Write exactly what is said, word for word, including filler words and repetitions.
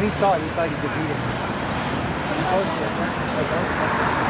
he saw it, he thought he defeated him. He posted it.